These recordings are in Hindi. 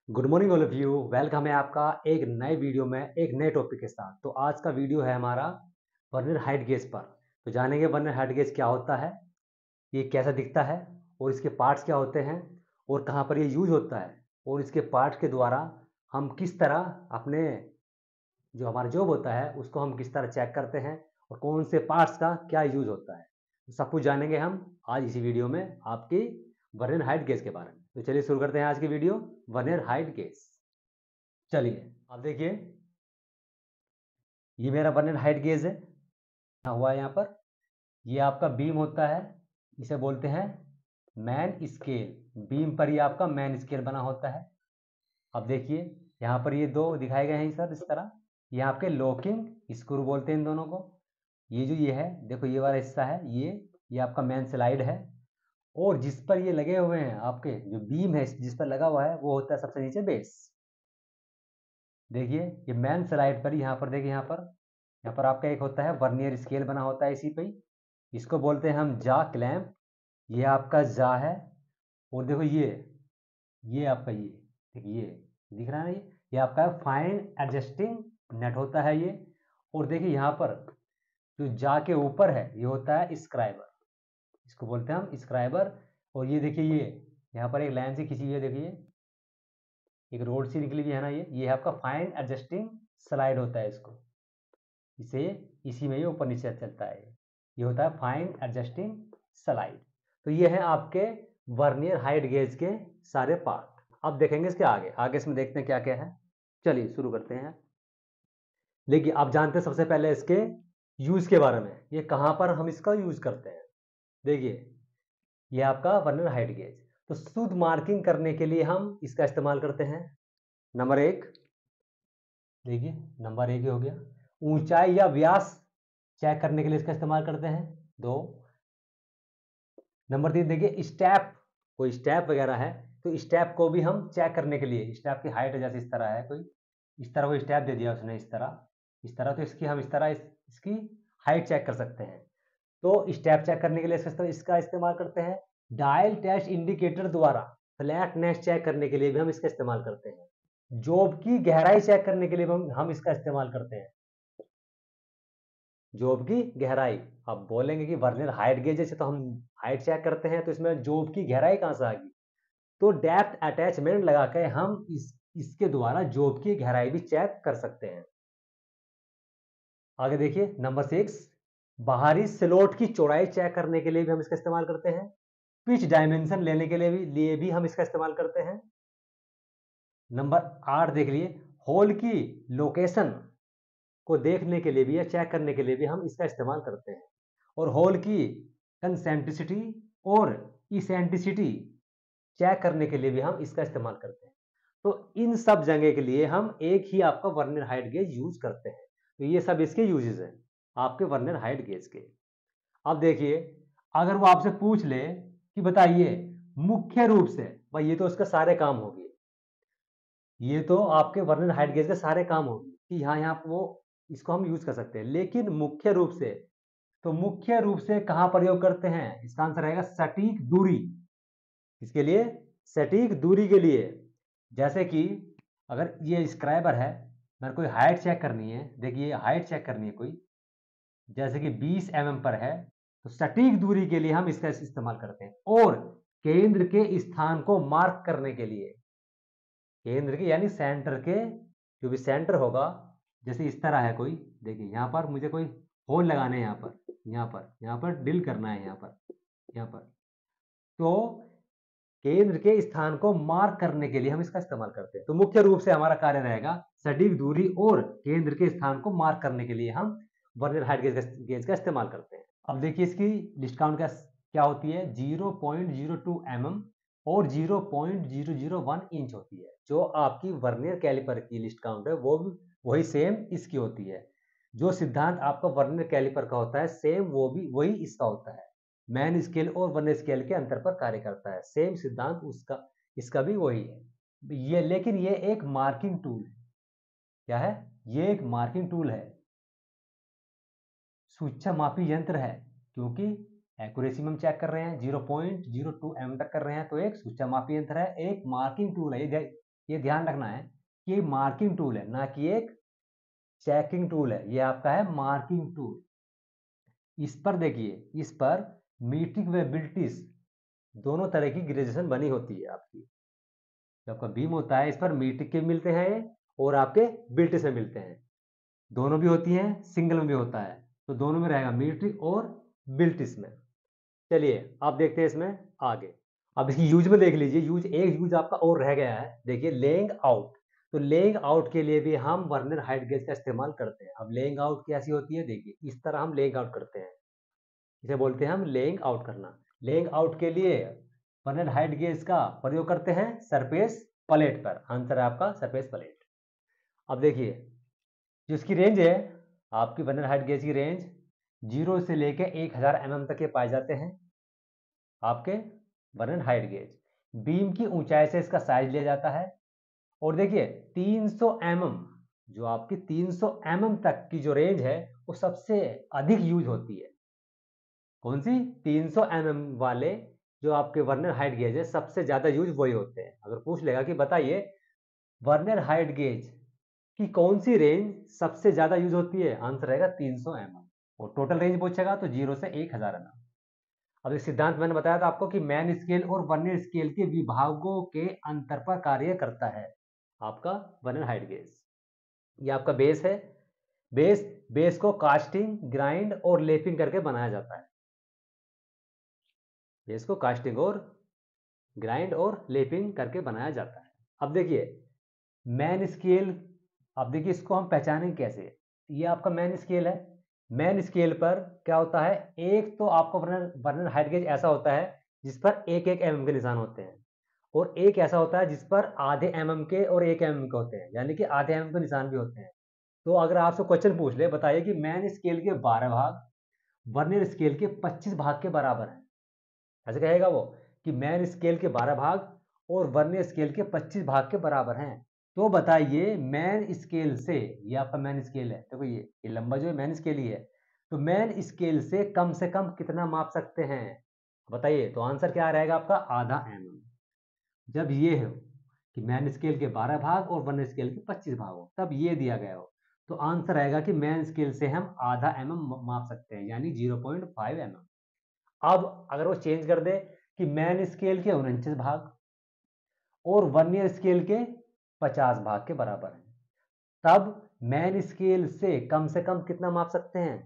Good morning all of you. Welcome है आपका एक नए वीडियो में एक नए टॉपिक के साथ। तो आज का वीडियो है हमारा वर्नियर हाइट गेज पर। तो जानेंगे वर्नियर हाइट गेज क्या होता है, ये कैसा दिखता है और इसके पार्ट्स क्या होते हैं और कहाँ पर ये यूज होता है और इसके पार्ट्स के द्वारा हम किस तरह अपने जो हमारा जॉब होता है उसको हम किस तरह चेक करते हैं और कौन से पार्ट्स का क्या यूज होता है। तो सब कुछ जानेंगे हम आज इसी वीडियो में आपकी वर्नियर हाइट गेज के बारे में। तो चलिए शुरू करते हैं आज की वीडियो वर्नियर हाइट गेज। चलिए आप देखिए, ये मेरा वर्नियर हाइट गेज है, हाँ हुआ है यहाँ पर। ये आपका बीम होता है, इसे बोलते हैं मैन स्केल। बीम पर ये आपका मैन स्केल बना होता है। अब देखिए यहाँ पर ये दो दिखाए गए हैं सर, इस तरह ये आपके लॉकिंग स्क्रू बोलते हैं इन दोनों को। ये जो ये है देखो, ये वाला हिस्सा है, ये आपका मैन स्लाइड है और जिस पर ये लगे हुए हैं आपके जो बीम है जिस पर लगा हुआ है वो होता है सबसे नीचे बेस। देखिए ये मैन स्लाइड पर यहाँ पर देखिए, यहाँ पर आपका एक होता है वर्नियर स्केल बना होता है इसी पे ही, इसको बोलते हैं हम जा क्लैंप। ये आपका जा है और देखो ये आपका ये देखिए, ये दिख रहा है ना, ये आपका फाइन एडजस्टिंग नेट होता है ये। और देखिए यहाँ पर जो जा के ऊपर है ये होता है स्क्राइबर, इसको बोलते हैं हम स्क्राइबर। और ये देखिए ये यहाँ पर एक लाइन से खींची हुई है, देखिए एक रोड सी निकली हुई है ना, ये आपका फाइन एडजस्टिंग स्लाइड होता है इसको, इसे इसी में ये ऊपर नीचे चलता है, ये होता है फाइन एडजस्टिंग स्लाइड। तो ये है आपके वर्नियर हाइट गेज के सारे पार्ट। अब देखेंगे इसके आगे आगे इसमें देखते हैं क्या क्या है। चलिए शुरू करते हैं। देखिए आप जानते हैं सबसे पहले इसके यूज के बारे में, ये कहां पर हम इसका यूज करते हैं। देखिए ये आपका वर्नियर हाइट गेज, तो शुद्ध मार्किंग करने के लिए हम इसका इस्तेमाल करते हैं। नंबर एक, देखिए नंबर एक ही हो गया। ऊंचाई या व्यास चेक करने के लिए इसका इस्तेमाल करते हैं। दो, नंबर तीन देखिए स्टेप, कोई स्टेप वगैरह है तो स्टेप को भी हम चेक करने के लिए, स्टेप की हाइट जैसे इस तरह है, कोई इस तरह कोई स्टेप दे दिया उसने इस तरह तो इसकी हम इस तरह इसकी हाइट चेक कर सकते हैं। तो स्टेप चेक करने के लिए इसका इस्तेमाल करते हैं। डायल टेस्ट इंडिकेटर द्वारा फ्लैटनेस चेक करने के लिए भी हम इसका इस्तेमाल करते हैं। जॉब की गहराई चेक करने के लिए भी हम इसका इस्तेमाल करते हैं। जॉब की गहराई, अब बोलेंगे कि वर्नियर हाइट गेज से तो हम हाइट चेक करते हैं, तो इसमें जॉब की गहराई कहां से आ गई। तो डेप्थ अटैचमेंट लगा के हम इसके द्वारा जॉब की गहराई भी चेक कर सकते हैं। आगे देखिए नंबर सिक्स, बाहरी स्लॉट की चौड़ाई चेक करने के लिए भी हम इसका इस्तेमाल करते हैं। पिच डायमेंशन लेने के लिए भी हम इसका इस्तेमाल करते हैं। नंबर आठ देख लिए, होल की लोकेशन को देखने के लिए भी या चेक करने के लिए भी हम इसका इस्तेमाल करते हैं। और होल की कंसेंट्रिसिटी और इसेंट्रिसिटी चेक करने के लिए भी हम इसका इस्तेमाल करते हैं। तो इन सब जगह के लिए हम एक ही आपका वर्नियर हाइट गेज यूज करते हैं। तो ये सब इसके यूजेस हैं आपके वर्नियर हाइट गेज के। अब देखिए अगर वो आपसे पूछ ले कि बताइए मुख्य रूप से, भाई ये तो उसका सारे काम हो गए, ये तो आपके वर्नियर हाइट गेज के सारे काम हो गए कि यहाँ वो इसको हम यूज कर सकते हैं। लेकिन मुख्य रूप से, तो मुख्य रूप से कहां प्रयोग करते हैं, इसका आंसर रहेगा सटीक दूरी। इसके लिए सटीक दूरी के लिए, जैसे कि अगर ये स्क्राइबर है, मेरे कोई हाइट चेक करनी है, देखिए हाइट चेक करनी है कोई, जैसे कि 20 mm पर है, तो सटीक दूरी के लिए हम इसका इस्तेमाल करते हैं। और केंद्र के स्थान को मार्क करने के लिए, केंद्र के यानी सेंटर के, जो भी सेंटर होगा, जैसे इस तरह है कोई, देखिए यहाँ पर मुझे कोई होल लगाने हैं, यहाँ पर ड्रिल करना है, यहाँ पर तो केंद्र के स्थान को मार्क करने के लिए हम इसका इस्तेमाल करते हैं। तो मुख्य रूप से हमारा कार्य रहेगा सटीक दूरी और केंद्र के स्थान को मार्क करने के लिए हम वर्नियर हाइट गेज का इस्तेमाल करते हैं। अब देखिए इसकी लिस्ट काउंट क्या होती है, 0.02 mm और 0.001 इंच होती है। जो आपकी वर्नियर कैलिपर की लिस्ट काउंट है वो भी वही सेम इसकी होती है। जो सिद्धांत आपका वर्नियर कैलिपर का होता है सेम वो भी वही इसका होता है। मैन स्केल और वर्नियर स्केल के अंतर पर कार्य करता है, सेम सिद्धांत उसका इसका भी वही है। ये लेकिन ये एक मार्किंग टूल है। क्या है, ये एक मार्किंग टूल है, सूचना मापी यंत्र है। क्योंकि एक्यूरेसी में हम चेक कर रहे हैं 0.02 mm तक कर रहे हैं, तो एक सूचना मापी यंत्र है, एक मार्किंग टूल है। ये ध्यान रखना है कि मार्किंग टूल है, ना कि एक चेकिंग टूल है। ये आपका है मार्किंग टूल। इस पर देखिए, इस पर मीट्रिक व बिल्टिस दोनों तरह की ग्रेजुएशन बनी होती है आपकी। जो आपका बीम होता है, इस पर मीट्रिक के मिलते हैं और आपके बिल्टिस में मिलते हैं। दोनों भी होती हैं, सिंगल में भी होता है, तो दोनों में रहेगा मीट्रिक और बिल्टिस में। चलिए अब देखते हैं इसमें आगे। अब यूज में देख लीजिए, एक यूज आपका और रह गया है। देखिए लेइंग आउट। तो लेइंग आउट के लिए भी हम वर्नियर हाइट गेज का इस्तेमाल करते हैं। अब लेइंग आउट कैसी होती है, देखिए इस तरह हम लेइंग आउट करते हैं। इसे बोलते हैं हम लेइंग आउट करना। लेइंग आउट के लिए वर्नियर हाइट गेज का प्रयोग करते हैं सरफेस प्लेट पर। आंसर है आपका सरफेस प्लेट। अब देखिए, जो इसकी रेंज है, आपकी वर्नियर हाइट गेज की रेंज 0 से लेके 1000 mm तक के पाए जाते हैं आपके वर्नियर हाइट गेज। बीम की ऊंचाई से इसका साइज लिया जाता है। और देखिए 300 mm, जो आपकी 300 mm तक की जो रेंज है वो सबसे अधिक यूज होती है। कौन सी? 300 mm वाले जो आपके वर्नियर हाइट गेज है, सबसे ज्यादा यूज वही होते हैं। अगर पूछ लेगा कि बताइए वर्नियर हाइट गेज की कौन सी रेंज सबसे ज्यादा यूज होती है, आंसर रहेगा 300 mm। और टोटल रेंज पूछेगा तो 0 से 1000 mm। अब एक सिद्धांत मैंने बताया था आपको कि मैन स्केल और वर्नियर स्केल के विभागों के अंतर पर कार्य करता है आपका वर्नियर हाइट गेज। ये आपका बेस है। बेस को कास्टिंग, ग्राइंड और लेपिंग करके बनाया जाता है। बेस को कास्टिंग और ग्राइंड और लेपिंग करके बनाया जाता है। अब देखिए मैन स्केल, अब देखिए इसको हम पहचानेंगे कैसे। ये आपका मैन स्केल है। मैन स्केल पर क्या होता है, एक तो आपका वर्नियर हाइट गेज ऐसा होता है जिस पर एक एक mm के निशान होते हैं, और एक ऐसा होता है जिस पर आधे mm के और 1 mm के होते हैं, यानी कि आधे mm के निशान भी होते हैं। तो अगर आपसे क्वेश्चन पूछ ले, बताइए कि मैन स्केल के 12 भाग वर्नियर स्केल के 25 भाग के बराबर है, ऐसे कहेगा वो कि मैन स्केल के 12 भाग और वर्नियर स्केल के 25 भाग के बराबर हैं। तो बताइए मैन स्केल से, ये आपका मैन स्केल है, देखो ये लंबा जो है मैन स्केल ही है, तो मैन स्केल से कम कितना माप सकते हैं, बताइए। तो आंसर क्या रहेगा आपका, आधा mm। जब ये हो कि मैन स्केल के 12 भाग और वर्नियर स्केल के 25 भाग हो, तब ये दिया गया हो, तो आंसर आएगा कि मैन स्केल से हम आधा mm माप सकते हैं, यानी 0.5 mm। अब अगर वो चेंज कर दे कि मैन स्केल के 49 भाग और वर्नियर स्केल के 50 भाग के बराबर है, तब मैन स्केल से कम कितना माप सकते हैं,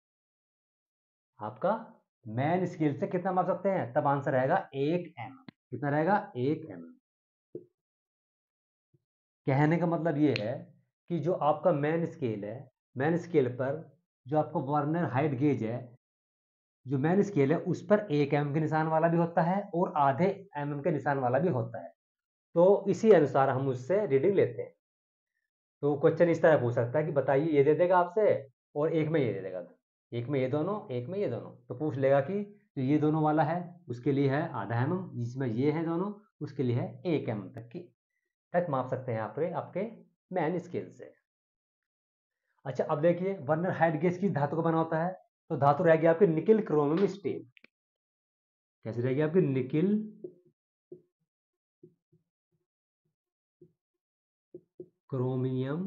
आपका मैन स्केल से कितना माप सकते हैं, तब आंसर रहेगा 1 mm। कितना रहेगा, 1 mm। कहने का मतलब ये है कि जो आपका मैन स्केल है, मैन स्केल पर जो आपका वर्नियर हाइट गेज है, जो मैन स्केल है उस पर 1 mm के निशान वाला भी होता है और आधे mm के निशान वाला भी होता है। तो इसी अनुसार हम उससे रीडिंग लेते हैं। तो क्वेश्चन इस तरह पूछ सकता है कि बताइए, ये दे देगा आपसे और एक में ये दे देगा, एक में ये दोनों, एक में ये दोनों, तो पूछ लेगा कि जो ये दोनों वाला है उसके लिए है आधा mm, जिसमें ये है दोनों उसके लिए है 1 mm तक माप सकते हैं आपके मैन स्केल से। अच्छा अब देखिए वर्नियर हाइट गेज की धातु का बना होता है, तो धातु रहेगी आपकी निकिल क्रोमियम स्टील। कैसी रहेगी आपकी, निकिल क्रोमियम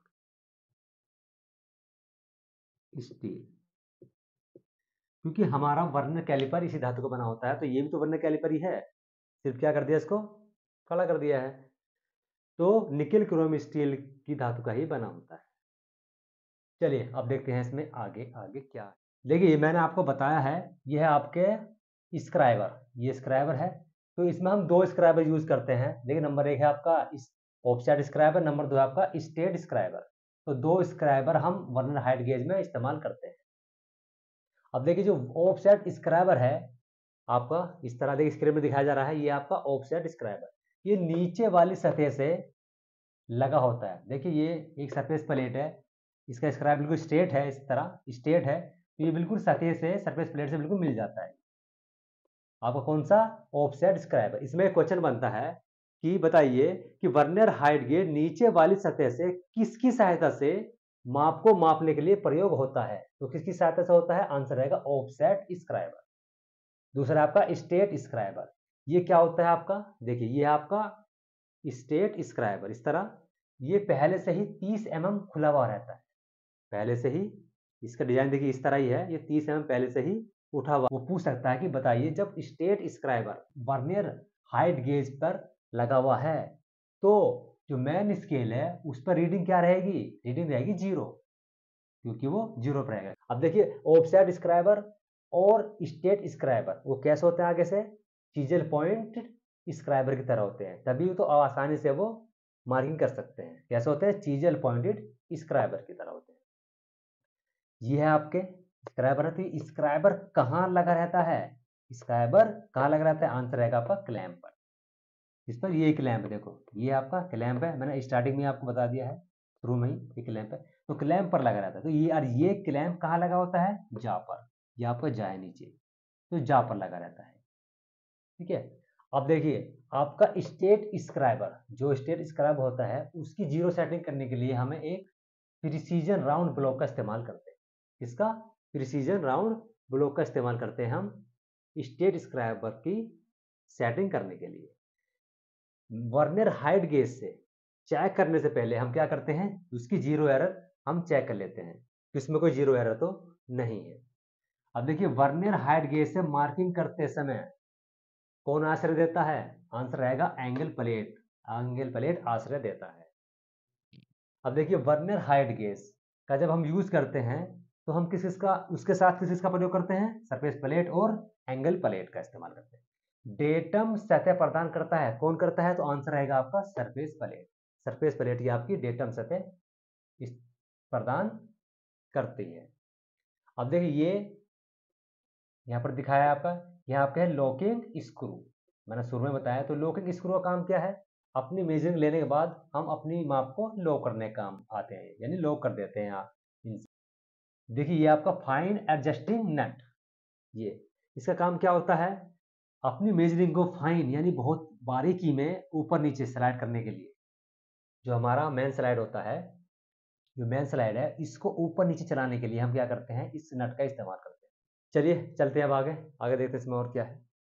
स्टील। क्योंकि हमारा वर्नियर कैलिपर इसी धातु का बना होता है, तो ये भी तो वर्नियर कैलिपर ही है, सिर्फ क्या कर दिया, इसको काला कर दिया है। तो निकिल क्रोम स्टील की धातु का ही बना होता है। चलिए अब देखते हैं इसमें आगे आगे क्या है। देखिए मैंने आपको बताया है, ये है आपके स्क्राइबर, ये स्क्राइबर है। तो इसमें हम 2 स्क्राइबर यूज करते हैं। देखिए नंबर 1 है आपका ऑफसेट स्क्राइबर, नंबर 2 है आपका स्टेट स्क्राइबर। तो 2 स्क्राइबर हम वर्नियर हाइट गेज में इस्तेमाल करते हैं। अब देखिए जो ऑफसेट स्क्राइबर है आपका, इस तरह देखिए स्क्रीन में दिखाया जा रहा है, ये आपका ऑफसेट स्क्राइबर, ये नीचे वाली सतह से लगा होता है। देखिए ये एक सरफेस प्लेट है, इसका स्क्राइब बिल्कुल स्ट्रेट है, इस तरह स्ट्रेट है, तो ये बिल्कुल सतह से सरफेस प्लेट से बिल्कुल मिल जाता है। आपका कौन सा, ऑफसेट स्क्राइबर। इसमें क्वेश्चन बनता है कि बताइए कि वर्नियर हाइट गेज नीचे वाली सतह से किसकी सहायता से माप को मापने के लिए प्रयोग होता है, तो किसकी सहायता से होता है, आंसर रहेगा ऑफसेट स्क्राइबर। दूसरा आपका स्टेट स्क्राइबर, ये क्या होता है आपका, देखिए ये आपका स्टेट स्क्राइबर, इस तरह ये पहले से ही 30 mm खुला हुआ रहता है, पहले से ही इसका डिजाइन देखिए इस तरह ही है, ये 30 mm पहले से ही उठा हुआ। वो पूछ सकता है कि बताइए जब straight scriber vernier height gauge पर लगा हुआ है तो जो मेन स्केल है उस पर रीडिंग क्या रहेगी, रीडिंग रहेगी 0, क्योंकि वो 0 पर रहेगा। अब देखिए ऑफसेट स्क्राइबर और स्टेट स्क्राइबर वो कैसे होते हैं, आगे से चीजल पॉइंट स्क्राइबर की तरह होते हैं, तभी तो आसानी से वो मार्किंग कर सकते हैं। कैसे होते हैं, चीजल पॉइंटेड स्क्राइबर की तरह होते हैं। ये है आपके स्क्राइबर। तो स्क्राइबर कहाँ लगा रहता है, स्क्राइबर कहाँ लगा रहता है, आंसर रहेगा आपका क्लैंप पर। इस पर ये क्लैंप देखो, ये आपका क्लैंप है, मैंने स्टार्टिंग में आपको बता दिया है, शुरू में ही ये क्लैंप है, तो क्लैंप पर लगा रहता है। तो ये और ये क्लैंप कहाँ लगा होता है, जा पर, ये आपका जा है नीचे, तो जा पर लगा रहता है, ठीक है। अब देखिए आपका स्टेट स्क्राइबर, जो स्टेट स्क्राइबर होता है उसकी 0 सेटिंग करने के लिए हमें एक प्रिसीजन राउंड ब्लॉक का इस्तेमाल करते हैं। इसका प्रिसीजन राउंड ब्लॉक का इस्तेमाल करते हैं हम स्टेट स्क्राइबर की सेटिंग करने के लिए। वर्नियर हाइट गेज से चेक करने से पहले हम क्या करते हैं, उसकी 0 एरर हम चेक कर लेते हैं कि उसमें कोई 0 एरर तो नहीं है। अब देखिए वर्नियर हाइट गेज से मार्किंग करते समय कौन आश्रय देता है, आंसर रहेगा एंगल प्लेट, एंगल प्लेट आश्रय देता है। अब देखिए वर्नियर हाइट गेज का जब हम यूज करते हैं तो हम किस का उसके साथ किस का प्रयोग करते हैं, सरफेस प्लेट और एंगल प्लेट का इस्तेमाल करते हैं। डेटम सतह प्रदान करता है, कौन करता है, तो आंसर रहेगा आपका सरफेस प्लेट। सरफेस प्लेट ही आपकी डेटम सतह प्रदान करती है। अब देखिए ये यहाँ पर दिखाया है आपका, यहाँ आपका है लॉकिंग स्क्रू, मैंने शुरू में बताया। तो लॉकिंग स्क्रू का काम क्या है, अपनी मेजरिंग लेने के बाद हम अपनी माप को लॉक करने का काम आते हैं, यानी लॉक कर देते हैं आप। देखिए ये आपका फाइन एडजस्टिंग नट, ये इसका काम क्या होता है, अपनी मेजरिंग को फाइन यानी बहुत बारीकी में ऊपर नीचे स्लाइड करने के लिए, जो हमारा मेन स्लाइड होता है, जो मेन स्लाइड है इसको ऊपर नीचे चलाने के लिए हम क्या करते हैं, इस नट का इस्तेमाल करते हैं। चलिए चलते हैं अब आगे, आगे देखते हैं इसमें और क्या है।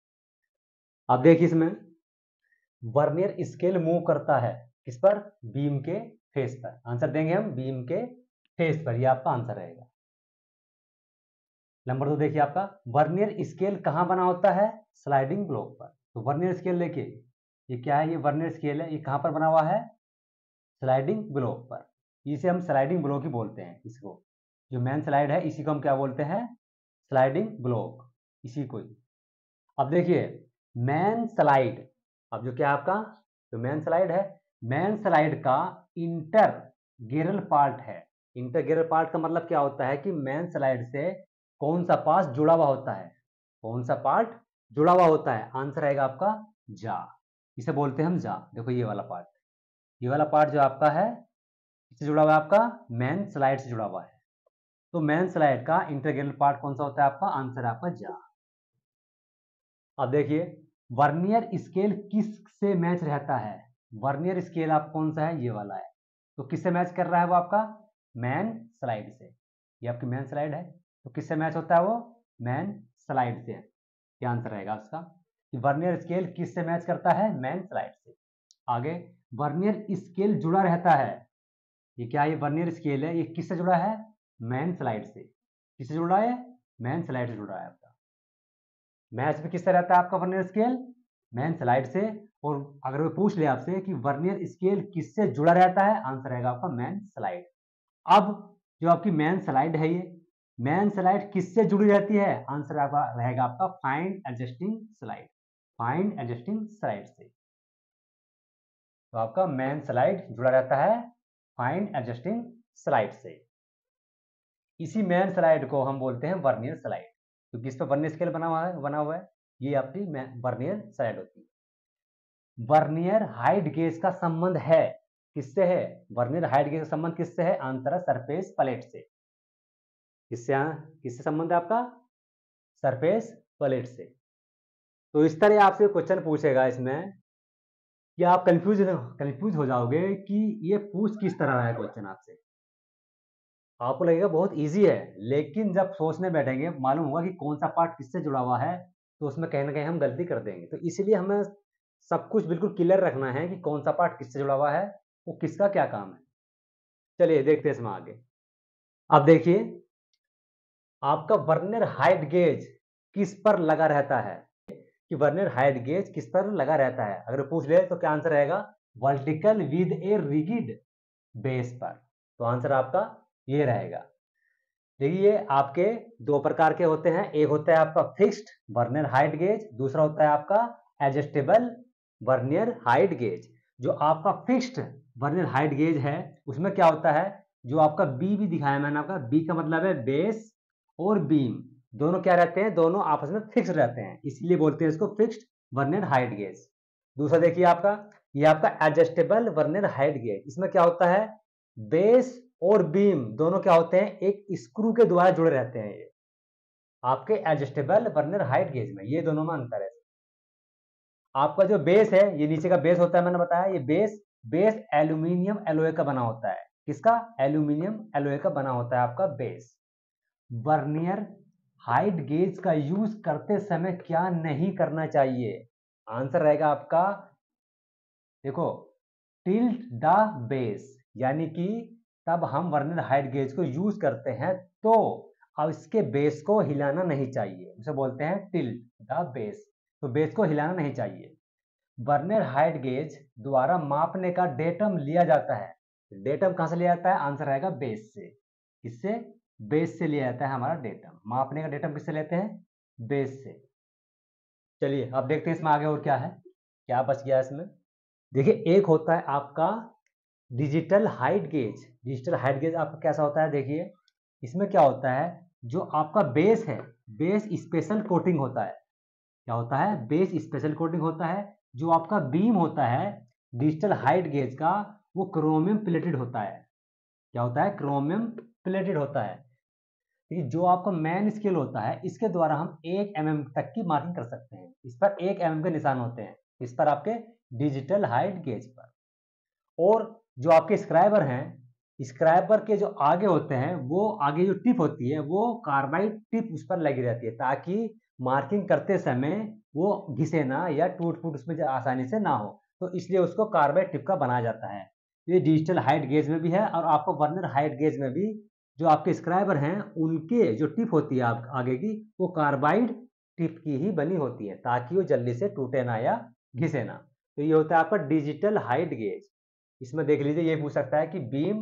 अब देखिए इसमें वर्नियर स्केल मूव करता है किस पर, बीम के फेस पर। आंसर देंगे हम बीम के फेस पर, ये आपका आंसर रहेगा। नंबर 2 देखिए आपका वर्नियर स्केल कहां बना होता है, स्लाइडिंग ब्लॉक पर। तो वर्नियर स्केल देखिए ये क्या है, ये वर्नियर स्केल है, ये कहां पर बना हुआ है, स्लाइडिंग ब्लॉक पर। इसे हम स्लाइडिंग ब्लॉक ही बोलते हैं, इसको जो मेन स्लाइड है इसी को हम क्या बोलते हैं, स्लाइडिंग ब्लॉक, इसी को ही। अब देखिए मेन स्लाइड, अब जो क्या आपका जो मेन स्लाइड है, मेन स्लाइड का इंटरगेरल पार्ट है। इंटरगेरल पार्ट का मतलब क्या होता है कि मेन स्लाइड से कौन सा पार्ट जुड़ा हुआ होता है, कौन सा पार्ट जुड़ा हुआ होता है, आंसर आएगा आपका जा, इसे बोलते हैं हम जा। देखो ये वाला पार्ट, ये वाला पार्ट जो आपका है इससे जुड़ा हुआ है, आपका मेन स्लाइड से जुड़ा हुआ है। तो मेन स्लाइड का इंटरगेरल पार्ट कौन सा होता है आपका, आंसर आपका जा। अब देखिए वर्नियर स्केल किस से मैच रहता है, वर्नियर स्केल आप कौन सा है, ये वाला है, तो किससे मैच कर रहा है वो आपका, मेन स्लाइड से। ये आपकी मेन स्लाइड है, तो किससे मैच होता है वो, मेन स्लाइड से। क्या आंसर रहेगा उसका, कि वर्नियर स्केल किससे मैच करता है, मेन स्लाइड से। आगे वर्नियर स्केल जुड़ा रहता है, ये क्या है, ये वर्नियर स्केल है, ये किससे जुड़ा है, मेन स्लाइड से। किससे जुड़ा है, मेन स्लाइड से जुड़ा है आपका। मैच में किससे रहता है आपका वर्नियर स्केल, मेन स्लाइड से। और अगर वो पूछ ले आपसे कि वर्नियर स्केल किससे जुड़ा रहता है, आंसर रहेगा आपका मेन स्लाइड। अब जो आपकी मेन स्लाइड है, ये मेन स्लाइड किससे जुड़ी रहती है, आंसर आपका रहेगा आपका fine adjusting slide, fine adjusting slide से। तो आपका मेन स्लाइड जुड़ा रहता है फाइन एडजस्टिंग स्लाइड से। इसी मेन स्लाइड को हम बोलते हैं वर्नियर स्लाइड, क्योंकि इस पर वर्नियर स्केल बना हुआ है, ये आपकी वर्नियर स्लाइड होती है। वर्नियर हाइट गेज का संबंध है किससे है, वर्नियर हाइट गेज का संबंध किससे है, आंसर है सरफेस प्लेट से। किससे किससे संबंध है आपका, सरफेस प्लेट से। तो इस तरह आपसे क्वेश्चन पूछेगा इसमें कि आप कंफ्यूज हो जाओगे कि ये पूछ किस तरह रहा है क्वेश्चन आपसे। आपको लगेगा बहुत इजी है, लेकिन जब सोचने बैठेंगे मालूम होगा कि कौन सा पार्ट किससे जुड़ा हुआ है, तो उसमें कहीं ना कहीं हम गलती कर देंगे। तो इसलिए हमें सब कुछ बिल्कुल क्लियर रखना है कि कौन सा पार्ट किससे जुड़ा हुआ है, वो किसका क्या काम है। चलिए देखते हैं इसमें आगे। अब देखिए, आपका वर्नियर हाइट गेज किस पर लगा रहता है, कि वर्नियर हाइट गेज किस पर लगा रहता है। अगर पूछ ले तो क्या आंसर रहेगा, vertical with a rigid base पर। तो आंसर आपका ये रहेगा। देखिए आपके दो प्रकार के होते हैं, एक होता है आपका फिक्स्ड वर्नियर हाइट गेज, दूसरा होता है आपका एडजस्टेबल वर्नियर हाइट गेज। जो आपका फिक्स्ड वर्नियर हाइट गेज है उसमें क्या होता है, जो आपका बी भी दिखाया मैंने, आपका बी का मतलब है बेस और बीम दोनों क्या रहते हैं, दोनों आपस में फिक्स रहते हैं, इसलिए बोलते हैं इसको फिक्स्ड वर्नियर हाइट गेज। दूसरा देखिए आपका, ये आपका एडजस्टेबल वर्नियर हाइट गेज, इसमें क्या होता है, बेस और बीम दोनों क्या होते हैं, एक स्क्रू के द्वारा जुड़े रहते हैं। ये आपके एडजस्टेबल वर्नियर हाइट गेज में ये दोनों में अंतर है। आपका जो बेस है, ये नीचे का बेस होता है, मैंने बताया ये बेस एल्यूमिनियम एलॉय का बना होता है। किसका, एल्यूमिनियम एलॉय का बना होता है आपका बेस। वर्नियर हाइट गेज का यूज करते समय क्या नहीं करना चाहिए, आंसर रहेगा आपका, देखो, टिल्ट द बेस, यानी कि तब हम वर्नियर हाइट गेज को यूज करते हैं तो अब इसके बेस को हिलाना नहीं चाहिए, उसे बोलते हैं टिल्ट द बेस। तो बेस को हिलाना नहीं चाहिए। वर्नियर हाइट गेज द्वारा मापने का डेटम लिया जाता है, डेटम कहां से लिया जाता है, आंसर रहेगा बेस से। किससे, बेस से लिया जाता है हमारा डेटम, मापने का डेटम किससे लेते हैं, बेस से। चलिए अब देखते हैं इसमें आगे और क्या है, क्या बच गया इसमें। देखिए एक होता है आपका digital height gauge. Digital height gauge आपका कैसा होता है, देखिए इसमें क्या होता है, जो आपका बेस है, बेस स्पेशल कोटिंग होता है। क्या होता है, बेस स्पेशल कोटिंग होता है। जो आपका बीम होता है डिजिटल हाइट गेज का, वो क्रोमियम प्लेटेड होता है। क्या होता है, क्रोमियम प्लेटेड होता है। जो आपका मैन स्केल होता है, इसके द्वारा हम 1 mm तक की मार्किंग कर सकते हैं। इस पर 1 mm के निशान होते हैं, इस पर आपके डिजिटल हाइट गेज पर। और जो आपके स्क्राइबर हैं, स्क्राइबर के जो आगे होते हैं, वो आगे जो टिप होती है वो कार्बाइड टिप उस पर लगी रहती है, ताकि मार्किंग करते समय वो घिसे ना या टूट फूट उसमें आसानी से ना हो, तो इसलिए उसको कार्बाइड टिप का बनाया जाता है। ये डिजिटल हाइट गेज में भी है, और आपको वर्नियर हाइट गेज में भी जो आपके स्क्राइबर हैं उनके जो टिप होती है आगे की, वो कार्बाइड टिप की ही बनी होती है, ताकि वो जल्दी से टूटे ना या घिसे ना। तो ये होता है आपका डिजिटल हाइट गेज। इसमें देख लीजिए, ये पूछ सकता है कि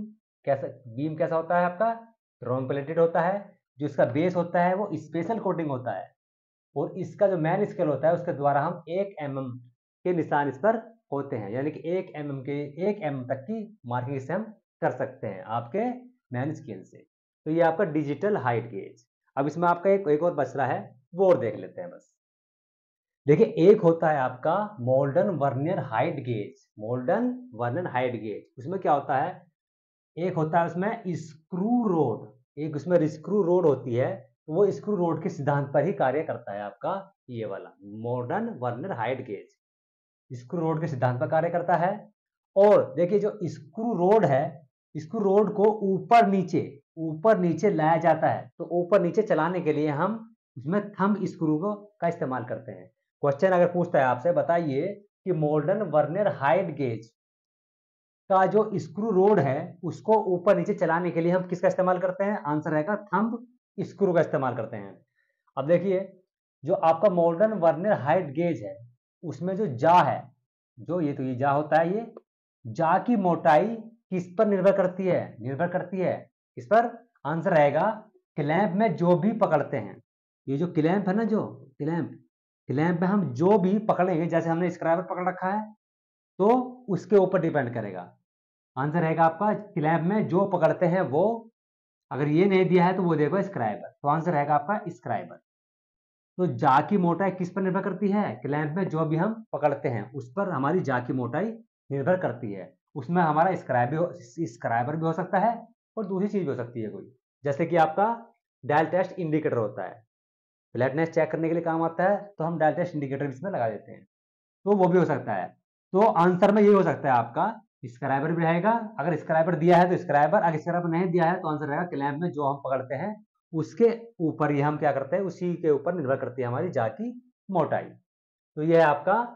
बीम कैसा होता है आपका, क्रोम प्लेटेड होता है। जो इसका बेस होता है वो स्पेशल कोटिंग होता है, और इसका जो मैन स्केल होता है उसके द्वारा हम 1 mm के निशान इस पर होते हैं, यानी कि 1 mm तक की मार्किंग इससे हम कर सकते हैं आपके मैन स्केल से। तो ये आपका डिजिटल हाइट गेज। अब इसमें आपका एक और बच रहा है, वो और देख लेते हैं बस। देखिए एक होता है आपका modern vernier height gauge. Modern vernier height gauge, उसमें क्या होता है, एक होता है उसमें स्क्रू रोड, एक उसमें स्क्रू रोड होती है। वो स्क्रू रोड के सिद्धांत पर ही कार्य करता है आपका ये वाला modern vernier height gauge, screw rod के सिद्धांत पर कार्य करता है। और देखिए जो स्क्रू रोड है, स्क्रू रोड को ऊपर नीचे लाया जाता है, तो ऊपर नीचे चलाने के लिए हम उसमें थंब स्क्रू का इस्तेमाल करते हैं। क्वेश्चन अगर पूछता है आपसे, बताइए कि मॉडर्न वर्नियर हाइट गेज का जो स्क्रू रोड है उसको ऊपर नीचे चलाने के लिए हम किसका इस्तेमाल करते हैं, आंसर रहेगा थंब स्क्रू का इस्तेमाल करते हैं। अब देखिए जो आपका मॉडर्न वर्नियर हाइट गेज है, उसमें जो जा है, जो ये जा होता है, ये जा की मोटाई किस पर निर्भर करती है, किस पर, आंसर रहेगा क्लैंप में जो भी पकड़ते हैं। ये जो क्लैंप है ना, जो क्लैंप में हम जो भी पकड़ेंगे, जैसे हमने स्क्राइबर पकड़ रखा है, तो उसके ऊपर डिपेंड करेगा। आंसर रहेगा आपका क्लैंप में जो पकड़ते हैं वो, अगर ये नहीं दिया है तो वो देखो स्क्राइबर, तो आंसर रहेगा आपका स्क्राइबर। तो जा की मोटाई किस पर निर्भर करती है, क्लैंप में जो भी हम पकड़ते हैं उस पर हमारी जा की मोटाई निर्भर करती है। उसमें हमारा स्क्राइबर भी हो सकता है, और दूसरी चीज भी हो सकती है कोई, जैसे कि आपका डायल टेस्ट इंडिकेटर होता है, फ्लैटनेस चेक करने के लिए काम आता है, तो हम डायल टेस्ट इंडिकेटर इसमें लगा देते हैं, तो वो भी हो सकता है। तो आंसर में ये हो सकता है आपका स्क्राइबर भी रहेगा, अगर स्क्राइबर दिया है तो स्क्राइबर, अगर स्क्राइबर नहीं दिया है तो आंसर रहेगा क्लैंप में जो हम पकड़ते हैं उसके ऊपर ही हम क्या करते हैं, उसी के ऊपर निर्भर करती है हमारी जा की मोटाई। तो ये है आपका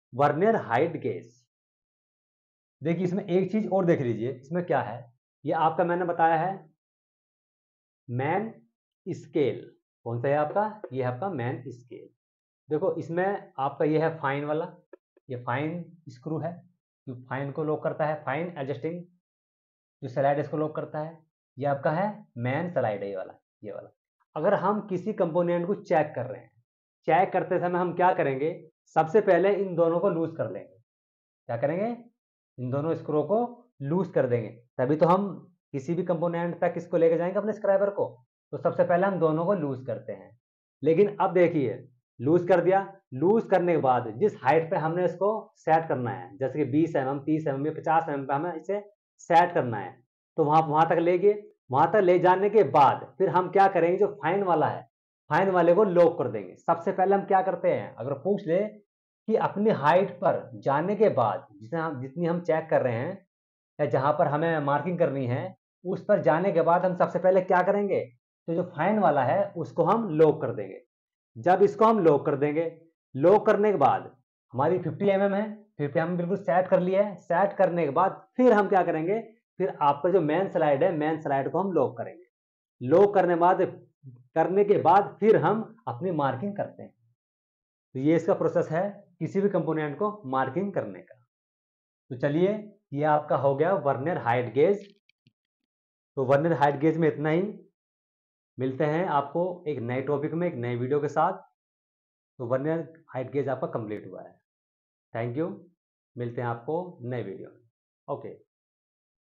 वर्नियर हाइट गेज। देखिए इसमें एक चीज और देख लीजिए, इसमें क्या है, ये आपका मैंने बताया है मैन स्केल। कौन सा है आपका, ये है आपका मैन स्केल। देखो इसमें आपका ये है फाइन वाला, ये फाइन स्क्रू है जो फाइन को लॉक करता है, फाइन एडजस्टिंग जो स्लाइड इसको लॉक करता है। ये आपका है मैन स्लाइड है, ये वाला, ये वाला। अगर हम किसी कंपोनेंट को चेक कर रहे हैं, चेक करते समय हम क्या करेंगे, सबसे पहले इन दोनों को लूज कर लेंगे। क्या करेंगे, इन दोनों स्क्रू को लूज कर देंगे, तभी तो हम किसी भी कंपोनेंट तक इसको लेके जाएंगे अपने स्क्राइबर को। तो सबसे पहले हम दोनों को लूज करते हैं। लेकिन अब देखिए लूज कर दिया, लूज करने के बाद जिस हाइट पे हमने इसको सेट करना है, जैसे कि 20 mm 30 mm या 50 mm पे हमें इसे सेट करना है, तो वहां तक ले गए। वहां तक ले जाने के बाद फिर हम क्या करेंगे, जो फाइन वाला है, फाइन वाले को लॉक कर देंगे। सबसे पहले हम क्या करते हैं, अगर पूछ ले कि अपनी हाइट पर जाने के बाद जितनी हम चेक कर रहे हैं या जहां पर हमें मार्किंग करनी है, उस पर जाने के बाद हम सबसे पहले क्या करेंगे, तो जो फाइन वाला है उसको हम लॉक कर देंगे। जब इसको हम लॉक कर देंगे, लॉक करने के बाद हमारी 50 mm है, फिर पे हम बिल्कुल सेट कर लिया है। सेट करने के बाद फिर हम क्या करेंगे, फिर आपका जो मेन स्लाइड है, मेन स्लाइड को हम लॉक करेंगे। लॉक करने के बाद फिर हम अपनी मार्किंग करते हैं। तो ये इसका प्रोसेस है किसी भी कंपोनेंट को मार्किंग करने का। तो चलिए ये आपका हो गया वर्नियर हाइट गेज। तो वर्नियर हाइट गेज में इतना ही, मिलते हैं आपको एक नए टॉपिक में, एक नए वीडियो के साथ। तो वर्नियर हाइट गेज आपका कंप्लीट हुआ है। थैंक यू, मिलते हैं आपको नए वीडियो में। ओके।